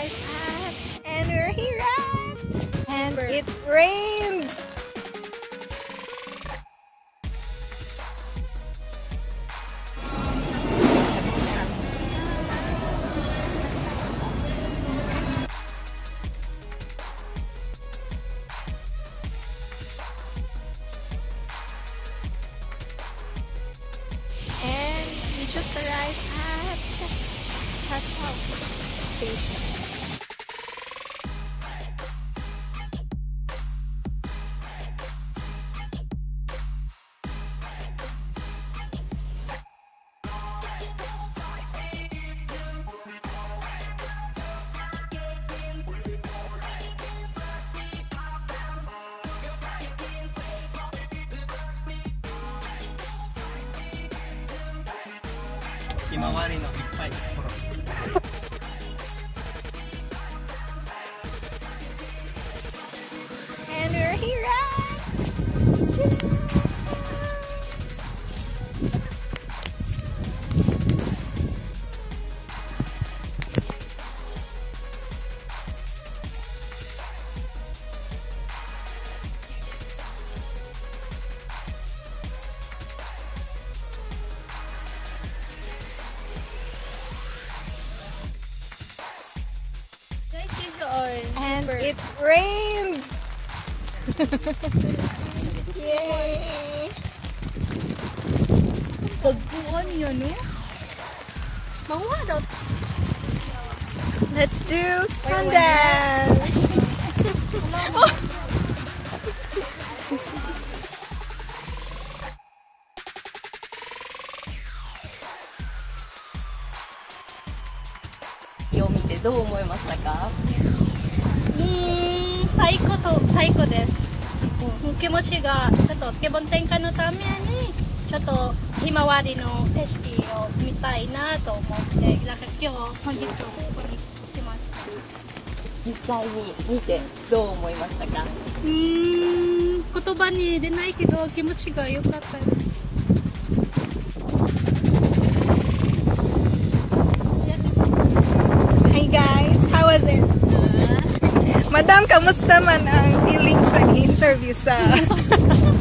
arrived at, and we're here at, and it rained. And we just arrived at Tatao Station. Himawari no ippai. And we're here at, and it rained. Yay! Pagkuhan yun, no? Mama daw. Let's do sundance. を見てどう思いましたか？最高です。気持ちがちょっと気分転換のためにちょっとひまわりの景色を見たいなと思ってなんか本日ここに来ました。実際に見てどう思いましたか？言葉に出ないけど気持ちが良かったです。 Hi guys, how was it? Madam, kamusta man ang feeling sa interview sa